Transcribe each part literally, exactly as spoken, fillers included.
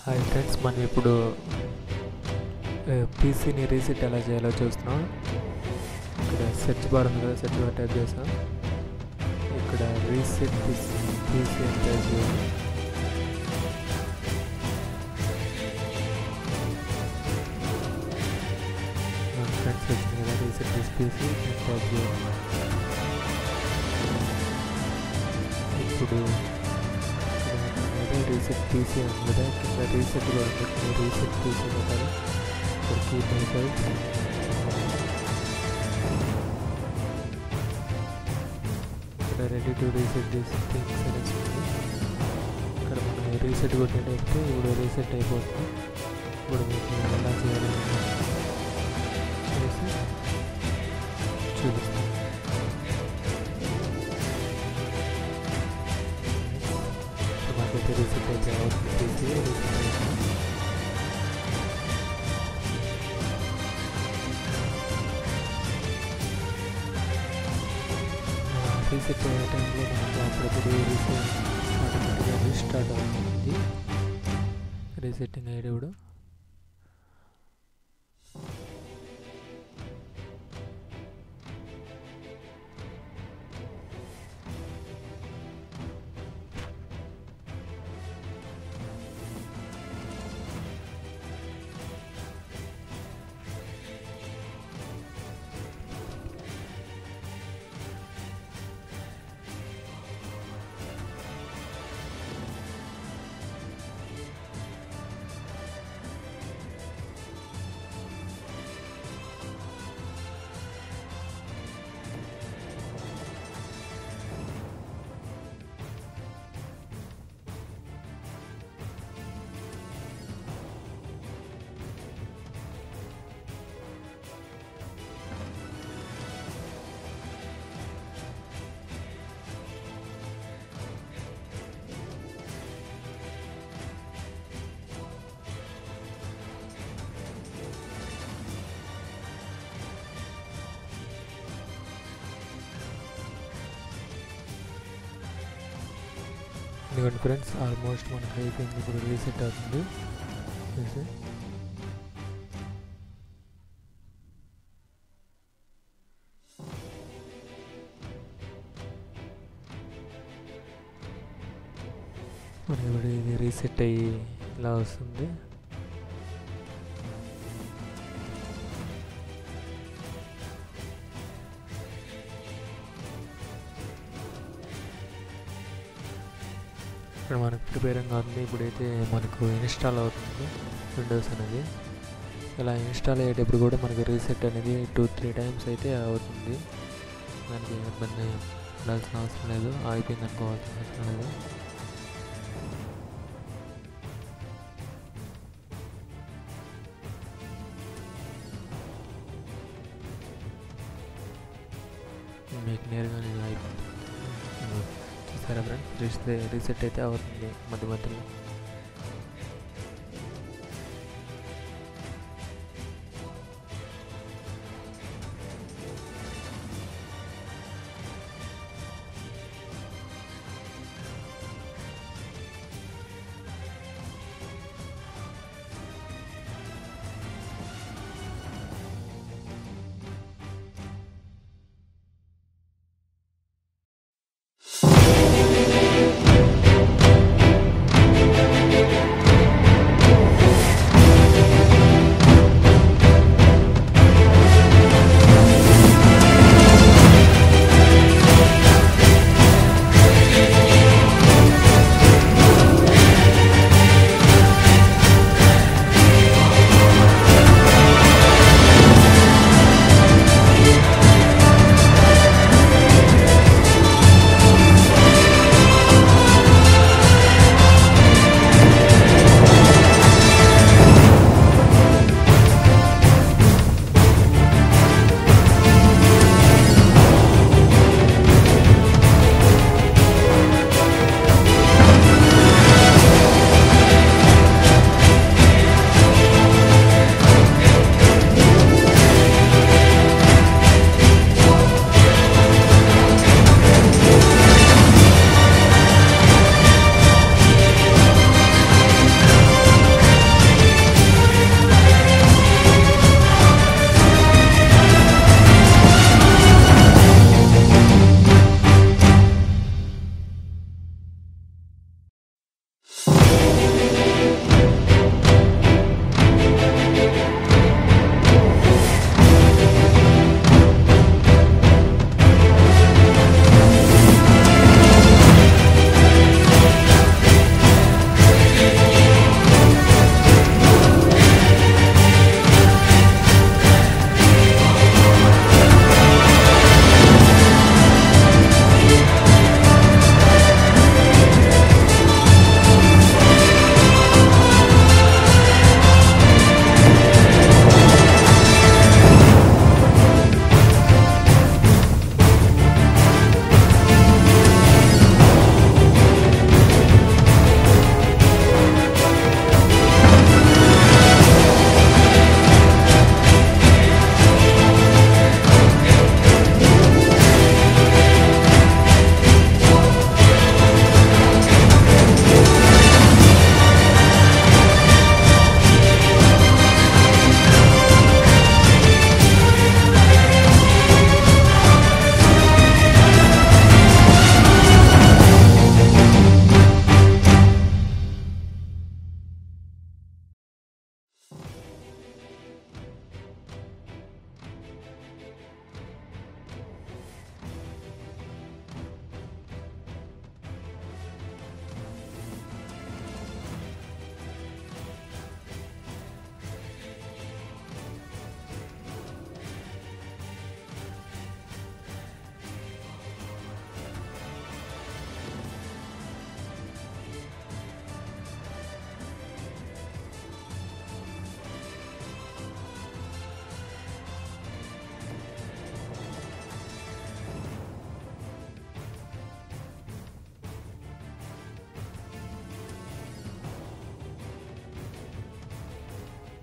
Hi friends, మనం ఇప్పుడు పీసీని reset ఎలా చేయాలో చూస్తున్నాం. ఇక్కడ సెర్చ్ బార్ ఉంది కదా, సెర్చ్ బార్ టైప్ చేసాం. ఇక్కడ రీసెట్ పీసీ పీసీ అని టైప్ చేయాలి. ఫ్రెండ్స్ వచ్చింది కదా, రీసెట్ దిస్ పీసీ టైప్ చేయాలి. ఇప్పుడు రీసెట్ పీసీ ఉంది కదా, కింద రీసెట్ కూడా ఉంటుంది. రీసెట్ పీసీ ఉంటుంది. ఇక్కడ కీప్ మై ఫైల్స్, ఇక్కడ ready to reset this things అనేసి ఉంది. ఇక్కడ మనం రీసెట్ కొట్టినట్టయితే ఇప్పుడు రీసెట్ అయిపోతుంది. ఇప్పుడు మీకు ఎలా చేయాలి చేసి చూపిస్తాను. రీసెట్ అయితే అవుతుంది పీసీ రీసెట్ అవుతుంది. రీసెట్ అయ్యే టైంలో మనకు అప్పుడప్పుడు రీసెట్ ఆటోమేటిక్గా రీస్టార్ట్ అవుతుంది. రీసెట్టింగ్ అయ్యేటప్పుడు ఇదిగోండి ఫ్రెండ్స్, ఆల్మోస్ట్ మనకు అయిపోయింది. ఇప్పుడు రీసెట్ అవుతుంది. మనకి ఇప్పుడు ఇది రీసెట్ అయ్యి ఇలా వస్తుంది. ఇక్కడ మనకు ప్రిపేరింగ్ అవుతుంది. ఇప్పుడైతే మనకు ఇన్స్టాల్ అవుతుంది విండోస్ అనేది. ఇలా ఇన్స్టాల్ అయ్యేటప్పుడు కూడా మనకు రీసెట్ అనేది టూ త్రీ టైమ్స్ అయితే అవుతుంది. దానికి ఇబ్బంది ఉండాల్సిన అవసరం లేదు, ఆగిపోయింది అనుకోవాల్సిన అవసరం లేదు. మీకు నేరుగా నేను అయిపోయింది. చూసారా ఫ్రెండ్స్, రీసెట్ రీసెట్ అయితే అవుతుంది మధ్య మధ్యలో.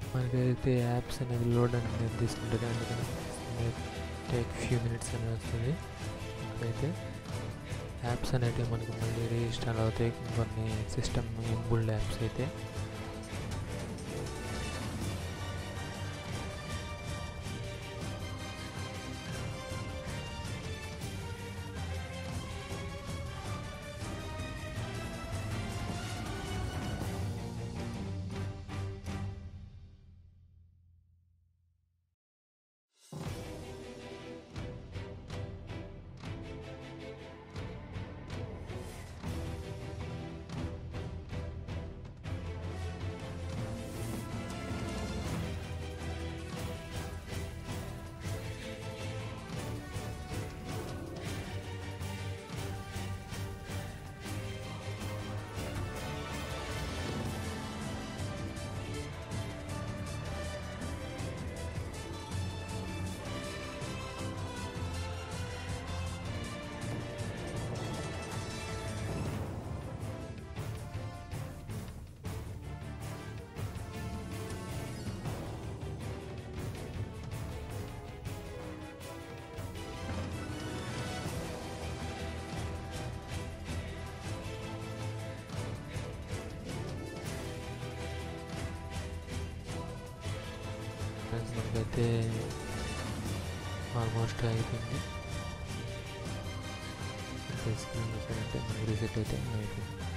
మనకైతే యాప్స్ అనేది లోడ్ అనేది తీసుకుంటుంది, అందుకని టేక్ ఫ్యూ మినిట్స్ అనేది వస్తుంది. అయితే యాప్స్ అనేవి మనకు మళ్ళీ రీఇన్స్టాల్ అవుతాయి, కొన్ని సిస్టమ్ ఇన్బుల్డ్ యాప్స్ అయితే. మనకైతే ఆల్మోస్ట్ అయిపోయింది. స్క్రీన్ అంటే మనకి రీసెట్ అయితే అయిపోయింది.